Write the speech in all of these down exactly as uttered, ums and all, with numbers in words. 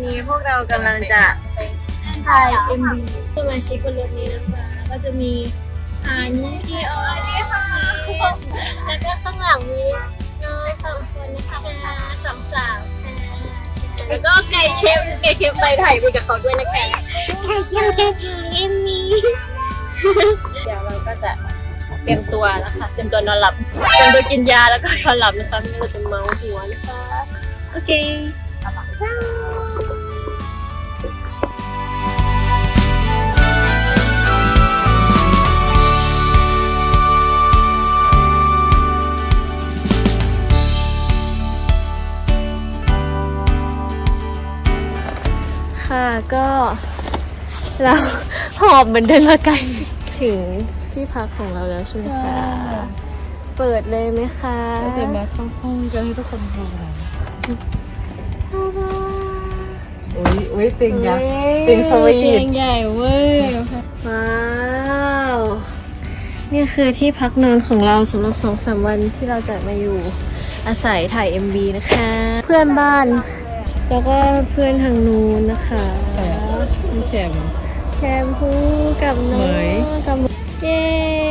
พวกเรากำลังจะถ่าย เอ็ม วี สมาชิกบนรถนี้นะคะก็จะมีอันที่ออยนี่ค่ะแล้วก็ข้างหลังมีน้อยสองคนนะคะสองสาวค่ะแล้วก็ไก่เค็มไก่เค็มไปถ่ายไปกับเขาด้วยนะคะไก่เค็มจะถ่าย เอ็ม วี เดี๋ยวเราก็จะเตรียมตัวแล้วค่ะเตรียมตัวนอนหลับเตรียมตัวกินยาแล้วก็นอนหลับนะคะไม่งั้นเราจะเมาหัวนะคะโอเคค่ะก็เราหอบเหมือนเดินมาไกลถึงที่พักของเราแล้วใช่ไหมคะเปิดเลยไหมคะเราจะมาเข้าห้องกันให้ทุกคนดูหน่อยอุ้ยอุ้ยเตียงยักษ์เตียงสวีทเตียงใหญ่เว้ยว้าวนี่คือที่พักนอนของเราสำหรับสองสามวันที่เราจะมาอยู่อาศัยถ่าย เอ็ม วี นะคะเพื่อนบ้านแล้วก็เพื่อนทางนู้นนะคะพี่แชมแชมพูกับน้องกับเย้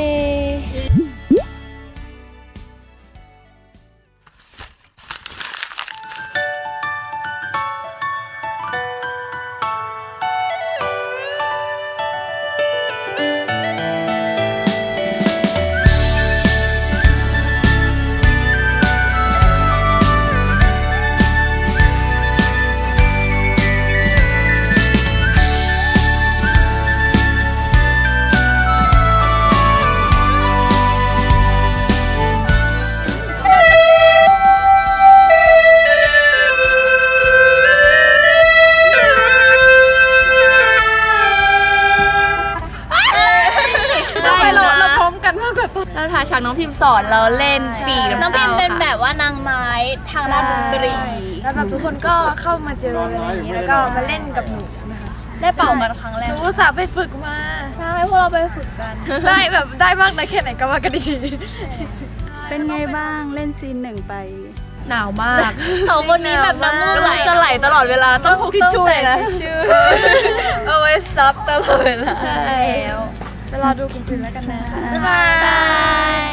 เราถ่ายฉากน้องพิมพ์สอนเราเล่นปีน้องพิมพ์เป็นแบบว่านางไม้ทางด้านดนตรีแล้วแบบทุกคนก็เข้ามาเจออะไรอย่างนี้แล้วก็มาเล่นกับหนูนะคะได้เป่ากันครั้งแรกหนูอุตส่าห์ไปฝึกมาใช่พวกเราไปฝึกกันได้แบบได้มากได้แค่ไหนก็ว่ากันดีเป็นไงบ้างเล่นซีนหนึ่งไปหนาวมากสองคนนี้แบบน้ำมูกไหลจะไหลตลอดเวลาต้องพกทิชชู่นะเอาไว้ซับตลอดเวลาใช่เวลาดูคุณพิมแล้วกันนะบ๊ายบาย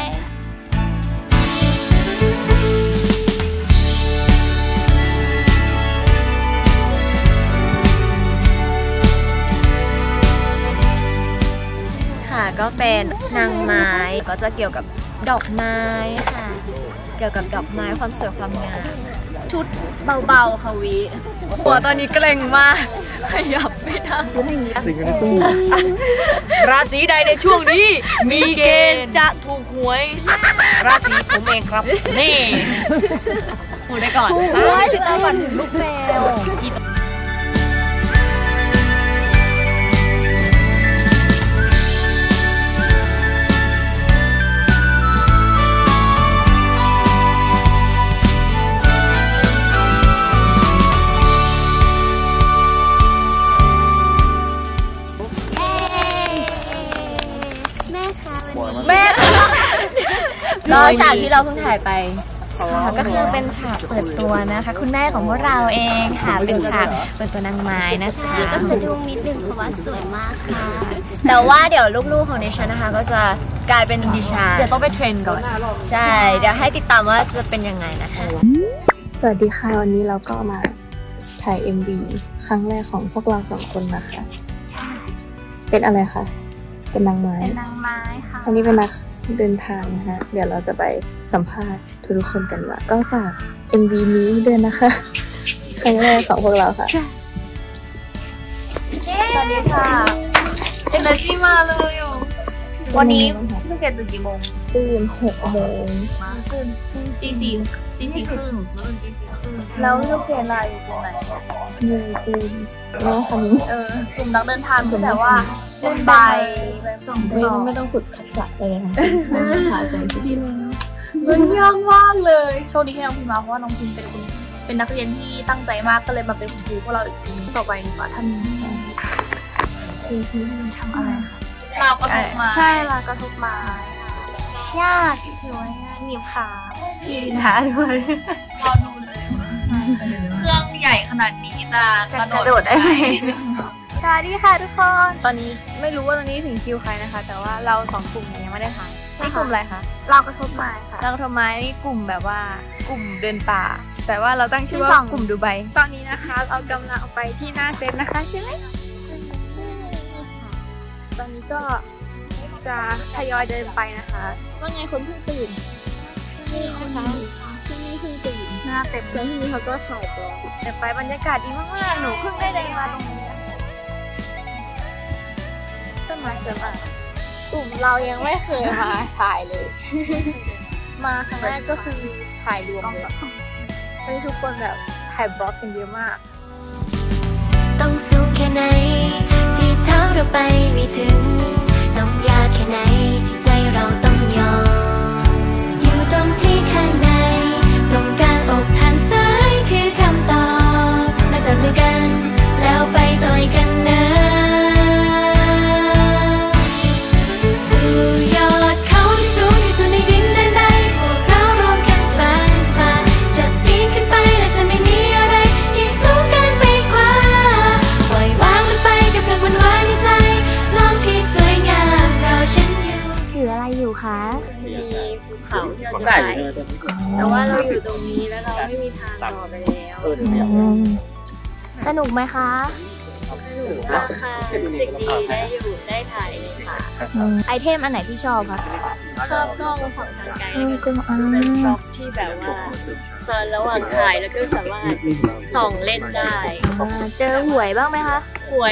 ค่ะก็เป็นนางไม้ก็จะเกี่ยวกับดอกไม้ค่ะเกี่ยวกับดอกไม้ความสวยความงามชุดเบาๆค่ะวิหัวตอนนี้เกร็งมากขยับไม่ได้สิ่งในตู้ราศีใดในช่วงนี้มีเกณฑ์จะถูกหวยราศีผมเองครับนี่พูดได้ก่อนติดตามก่อนถึงลูกแมวแม่ก็ฉากที่เราเพิ่งถ่ายไปก็คือเป็นฉากเปิดตัวนะคะคุณแม่ของพวกเราเองค่ะเป็นฉากเปิดตัวนางไม้นะคะก็สะดุ้งนิดนึงเพราะว่าสวยมากค่ะแต่ว่าเดี๋ยวลูกๆของดิฉันนะคะก็จะกลายเป็นดิฉันเดี๋ยวต้องไปเทรนก่อนใช่เดี๋ยวให้ติดตามว่าจะเป็นยังไงนะคะสวัสดีค่ะวันนี้เราก็มาถ่าย เอ็ม วี ครั้งแรกของพวกเราสองคนนะคะเป็นอะไรคะเป็นนางไม้เป็นนางไม้ค่ะอันนี้เป็นนักเดินทางนะคะเดี๋ยวเราจะไปสัมภาษณ์ทุกคนกันว่าก็ฝาก เอ็ม วี นี้ด้วยนะคะครั้งแรกของพวกเราค่ะสวัสดีค่ะเอเนอร์จีมาเลยอ่ะวันนี้เพิ่งเกิดตื่นกี่โมงตื่นหกโมงตื่นสี่สี่สี่สี่ครึ่งแล้วลูกเรียนอะไรอยู่ตรงไหนอยู่กลุ่มแม่คณิ้งเออกลุ่มนักเดินทางคือแบบว่าจุนใบไม่ไม่ต้องฝึกทักษะอะไรทั้งสิ้นหาใจที่มันยากมากเลยโชคดีที่น้องพิมมาเพราะว่าน้องพิมเป็นคนเป็นนักเรียนที่ตั้งใจมากก็เลยมาเป็นครูพวกเราอีกทีต่อไปดีกว่าท่านครูที่ทำอะไรคะเรากระทบไม้ใช่เรากระทบไม้ยากถือว่าหนีบขาหนีบขาด้วยรอดูเลยเครื่องหญ่ขนาดนี้จะกระโดดได้ไหมสวัสดีค่ะทุกคนตอนนี้ไม่รู้ว่าตอนนี้ถึงคิวใครนะคะ แต่ว่าเราสองกลุ่มยังไม่ได้ถ่ายนี่กลุ่มอะไรคะเรากระทบไม้ค่ะเรากระทบไม้นี่กลุ่มแบบว่ากลุ่มเดินป่าแต่ว่าเราตั้งชื่อว่ากลุ่มดูไบตอนนี้นะคะเรากำลังไปที่หน้าเซตนะคะใช่ไหมตอนนี้ก็จะทยอยเดินไปนะคะว่าไงคนเพิ่งตื่นนี่นะคะที่นี่เพิ่งตื่นหน้าเต็มเลยที่นี่เขาก็ถ่ายตัวแต่ไปบรรยากาศดีมากๆหนูเพิ่งได้เดินมาตรงนี้ต้นไม้สวยมากกลุ่มเรายังไม่เคยมาถ่ายเลย มาครั้งแรกก็คือถ่ายรวมเลยวันนี้ทุกคนแบบถ่ายบล็อกกันเยอะมากต้องสูงแค่ไหนที่เท้าเราไปไม่ถึงต้องยากแค่ไหนที่ใจเราต้องยอมอยู่ตรงที่ข้างในตรงกลางอกทางซ้ายคือคำตอบมาจับมือกันแล้วไปต่อยกันนะสู่ยอดเขาที่สูงที่สุดในดินแดนใดพวกเรารวมกันฝันฝันจะปีนขึ้นไปและจะไม่มีอะไรที่สูงเกินไปกว่าปล่อยวางมันไปกับเรื่องวันวานในใจโลกที่สวยงามรอฉันอยู่ถืออะไรอยู่คะมีภูเขาที่เราจะไปแต่ว่าเราอยู่ตรงนี้แล้วเราไม่มีทางต่อไปแล้วสนุกไหมคะสนุกมากค่ะรู้สึกดีได้อยู่ได้ถ่ายเลยค่ะไอเทมอันไหนที่ชอบคะชอบกล้องของทางไกลเป็นกล้องที่แบบว่าตอนระหว่างถ่ายแล้วก็สามารถส่องเล่นได้เจอหวยบ้างไหมคะหวย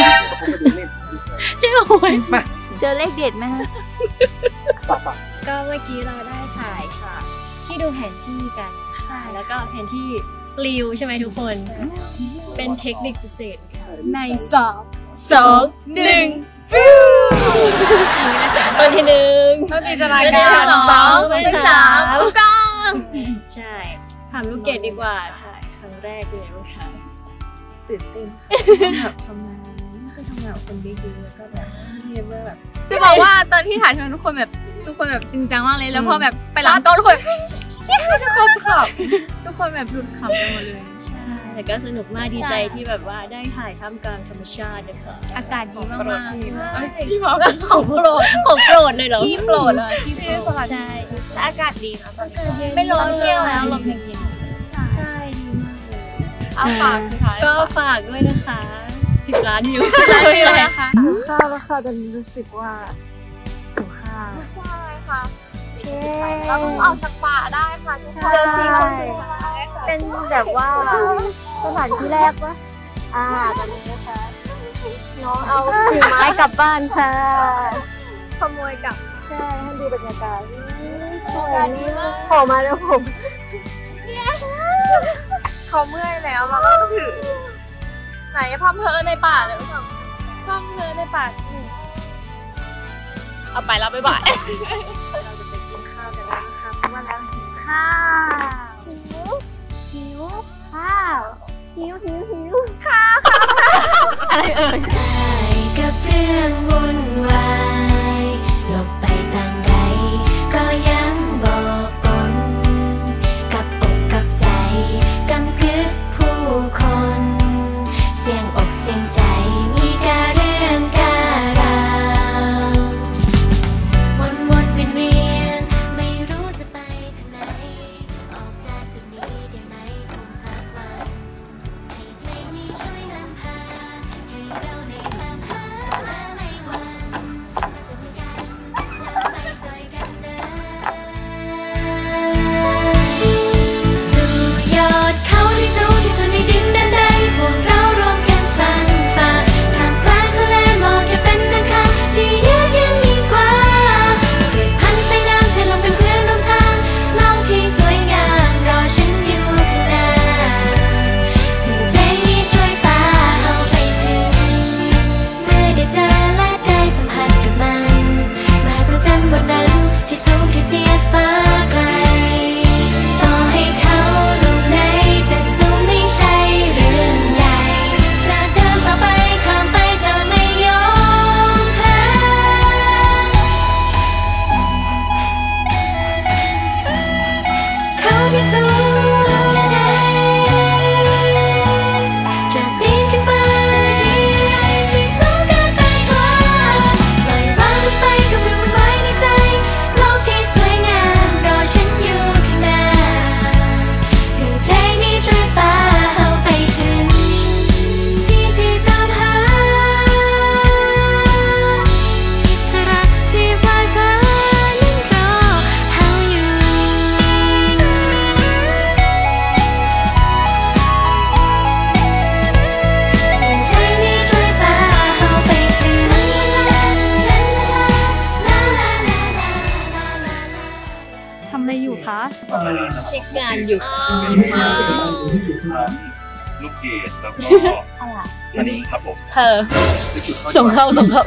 เจอหวยเจอเลขเด็ดไหมคะก็เมื่อกี้เราได้ถ่ายค่ะที่ดูแผนที่กันใช่แล้วก็แผนที่ปลิวใช่ไหมทุกคนเป็นเทคนิคพิเศษในสองสองหนึ่งฟิวตอนที่หนึ่งต้องจินตนาการสองเป็นสามลูกกลางใช่ถามลูกเกดดีกว่าถ่ายครั้งแรกเป็นไงบ้างคะตื่นเต้นค่ะแบบทำงานไม่เคยทำงานกับคนเยอะๆแล้วก็แบบเงียบแบบจะบอกว่าตอนที่ถ่ายทุกคนแบบทุกคนแบบจริงจังมากเลยแล้วพอแบบไปหลังโต๊ะทุกคนทุกคนขำทุกคนแบบหลุดขำกันหมดเลยใช่แต่ก็สนุกมากดีใจที่แบบว่าได้ถ่ายท่ามกลางธรรมชาตินะคะอากาศดีมากๆที่บอกของโปรดของโปรดเลยเหรอที่โปรดเลยที่โปรดใช่และอากาศดีนะตอนนี้ไม่ร้อนเที่ยวแล้วลมเย็นๆใช่ดีมากเลยเอาฝากค่ะก็ฝากด้วยนะคะสิบล้านวิวสิบล้านวิวนะคะข้าวแล้วค่ะตอนนี้รู้สึกว่าหิวข้าวใช่ค่ะเราต้องออกจากป่าได้ค่ะทุกคนเป็นแบบว่าสถานที่แรกวะอ่าตอนนี้นะคะน้องเอาถือไม้กลับบ้านค่ะขโมยกลับใช่ให้ดูบรรยากาศสวยนี้มากขอมาแล้วผมเขาเมื่อยแล้วเราก็ต้องถือไหนพัมเพอในป่าเลยพัมเพอในป่าสิหนึ่งเอาไปแล้วบ๊ายบายเราจะไปกินข้าวกันแล้วนะคะเพราะว่าแล้วหิวข้าวหิวหิวข้าวหิวหิวหิวข้าวอะไรเอ่ยกับเรื่องวุ่นวายหลบไปทางใดก็ยังบอกปนกับอกกับใจกำกึดผู้คนเสียงอกเสียงใจมีกาเรื่องการาววนวนเวียนเวียนไม่รู้จะไปทางไหนออกจากจุดนี้ได้ไหมคงสักวันให้เพลงนี้ช่วยนำพาให้เราในเช็คงานอยู่ลูกเกดแล้วก็อันนี้ครับผมเธอส่งเข้าส่งเข้า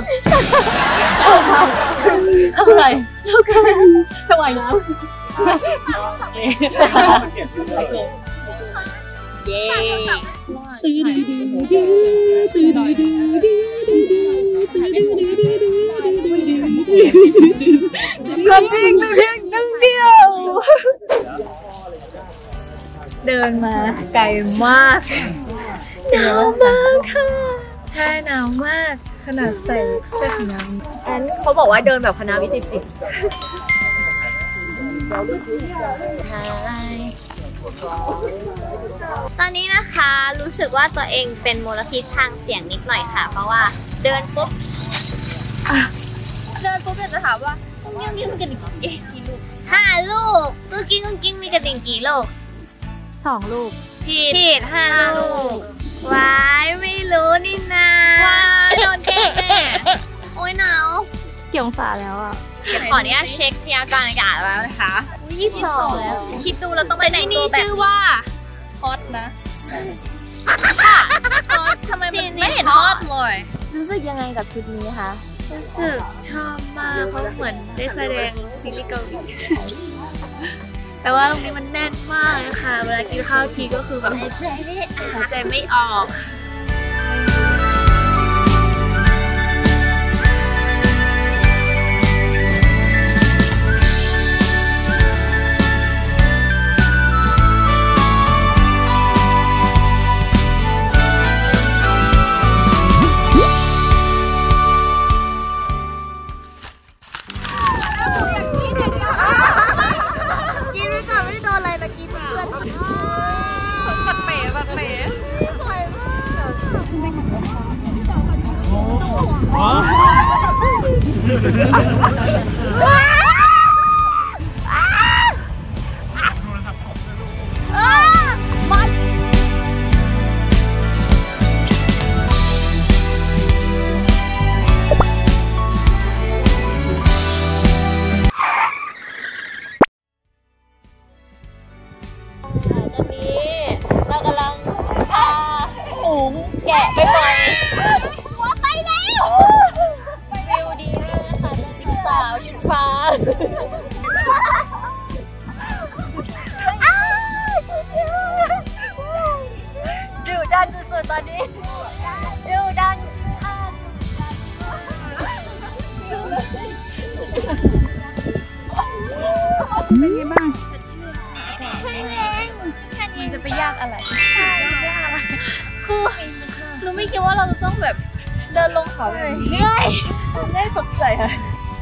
เอาอะไรเจ้ากันถวายน้ำเย้ความจริงเป็นเพียงหนึ่งเดียวเดินมาไกลมากหนาวมากค่ะใช่หนาวมากขนาดใส่เสื้อแขนยาวอันเขาบอกว่าเดินแบบคณะวิจิตรศิลป์ตอนนี้นะคะรู้สึกว่าตัวเองเป็นมลพิษทางเสียงนิดหน่อยค่ะเพราะว่าเดินปุ๊บเดินปุ๊บจะถามว่ากุ้งกิ้งกิ้งมีกระดิ่งกี่ลูกห้าลูกกุ้งกิ้งกุ้งกิ้งมีกระดิ่งกี่ลูกสองลูกผิดผิดห้าลูกว้ายไม่รู้นี่นาว้ายโดนแกล้งแน่โอ้ยหนาวกี่องศาแล้วอ่ะเดี๋ยวขออนุญาตเช็คพยากรณ์อากาศแล้วนะคะยี่สิบสองแล้วคิดดูเราต้องไปแต่งตัวแบบชื่อว่าฮอตนะฮอตทำไมมันไม่เห็นฮอตเลยรู้สึกยังไงกับชุดนี้คะรู้สึกชอบมากเพราะเหมือนได้แสดงซีรีส์เกาหลีแต่ว่าตรงนี้มันแน่นมากเลยค่ะเวลากินข้าวทีก็คือแบบหายใจไม่หายใจไม่ออกแกะไปปล่อยหัวไปแล้ววิวดีมากนะคะเจ้าสาวชุดฟ้าดูดันสุดๆตอนนี้ดูดันเป็นไงบ้างมันจะไปยากอะไรยากอะไรคือหนูไม่คิดว่าเราจะต้องแบบเดินลงเขาแบบนี้ง่ายง่ายตกใจค่ะ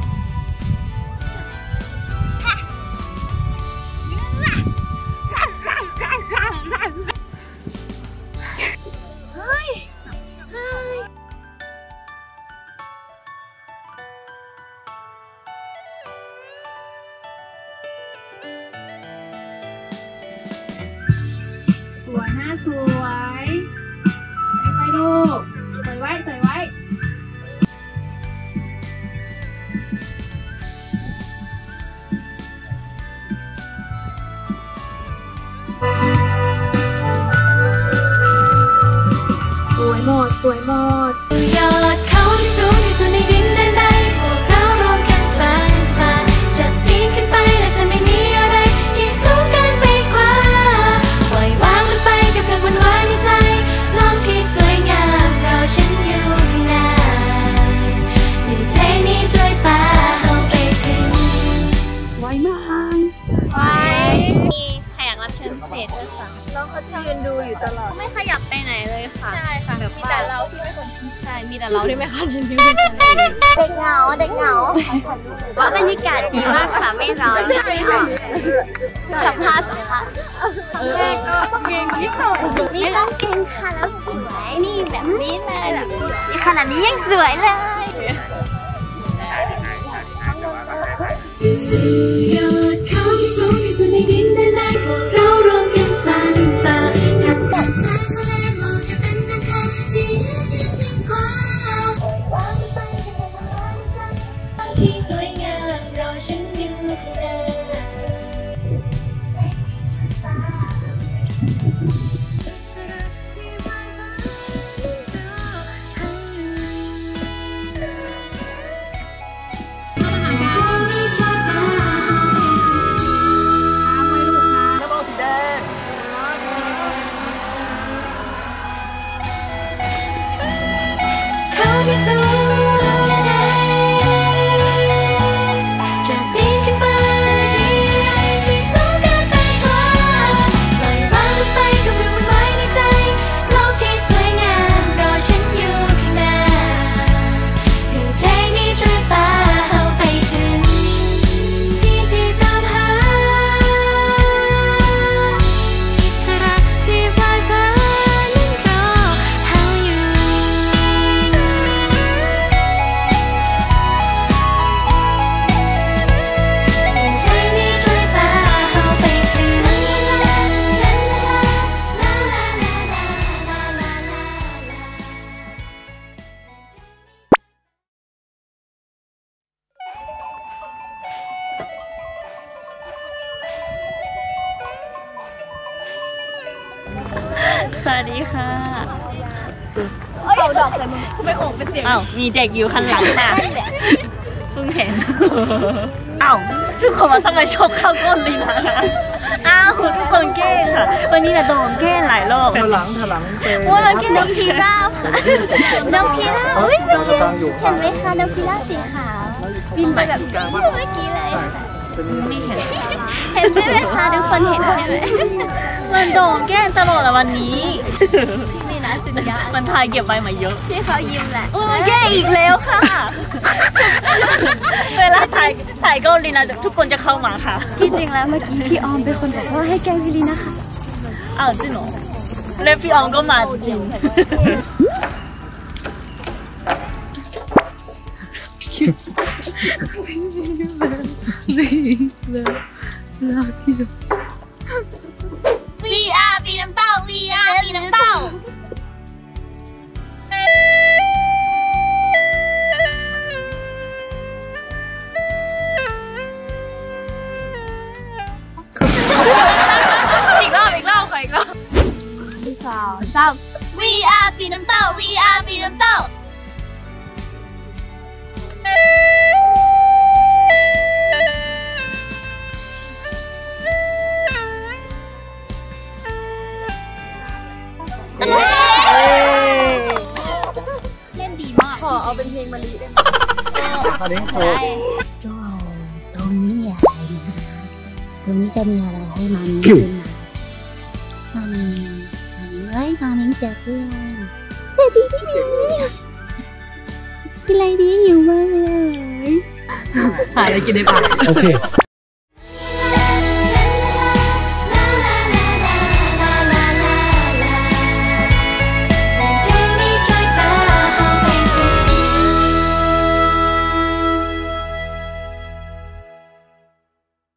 สวยนะสวยไปลูกใส่ไว้ใส่ไว้สวยหมดสวยหมดยอดเขาที่สูงที่สุดในดินแดนใดพวกเรารวมกันฝันฝันจะปีนขึ้นไปและจะไม่มีอะไรที่สูงเกินไปกว่าปล่อยวางมันไปกับเรื่องวันวานในใจโลกที่สวยงามรอฉันอยู่ข้างหน้าด้วยเพลงนี้ช่วยพาเราไปถึงไวมากไวมีแขกรับเชิญพิเศษด้วยค่ะน้องเขาจะยืนดูอยู่ตลอดไม่ขยับไปไหนเลยค่ะใช่ค่ะแบบมีแต่เราที่ไม่คนใช่มีแต่เราที่ไม่คนที่ไม่คนเด็กเหงาเด็กเหงาว่าบรรยากาศดีมากค่ะไม่ร้อนใช่ค่ะสัมภาษณ์สัมภาษณ์แรกก็เก่งนิดหน่อยนี่ต้องเก่งค่ะแล้วสวยนี่แบบนี้เลยแบบขนาดนี้ยังสวยเลยสุดยอดเขาที่สูงที่สุดในดินแดนใดพวกเรารวมกันฝันฝันทัดตัดทางทะเลมองจะเป็นน้ำทางที่ยิ่งกว่าปล่อยวางไปกับความจำที่สวยงามรอฉันอยู่ข้างหน้าวัสดีค่ะเอาดอกใส่มือไม่โอบเป็นเสียงอ้าวมีเด็กอยู่ข้างหลังค่ะเพิ่งเห็นอ้าวทุกคนมาต้องมาชกเข้าก้นเลยนะอ้าวทุกคนแกล้งค่ะวันนี้เราโดนแกล้งหลายรอบถลังถลังเต็มว่าเราแกล้งน้องพีราบค่ะน้องพีราบอุ้ยเมื่อกี้เห็นไหมคะน้องพีราบสีขาวบินไปแบบเมื่อกี้เลยค่ะไม่เห็นเห็นใช่ไหมคะทุกคนเห็นใช่ไหมมันโดนแกล้งตลอดอะวันนี้นี่นะสุดยอดมันทายเก็บไว้มาเยอะที่เขายิ้มแหละอู้แกล้งอีกแล้วค่ะ เวลาถ่ายถ่ายเกาหลีนะทุกคนจะเข้ามาค่ะที่จริงแล้วเมื่อกี้พี่ออมเป็นคนบอกว่าให้แกล้งพี่ลีนะคะอ้าวจริงเหรอแล้วพี่ออมก็มาจริงวีอาร์ปีน้ำเต้า วีอาร์ปีน้ำเต้าอีกรอบอีกรอบขออีกรอบสองสาม วีอาร์ปีน้ำเต้า วีอาร์ปีน้ำเต้าเล่นดีมากขอเอาเป็นเพลงมาลีได้ไหมอันนี้โคโจตรงนี้มีอะไรนะตรงนี้จะมีอะไรให้มามิขึ้นมามามิมามิเอ้ยมามิเจอเพื่อนสวัสดีพี่มิเป็นไรดีหิวมากเลยหาอะไรกินได้ปะโอเค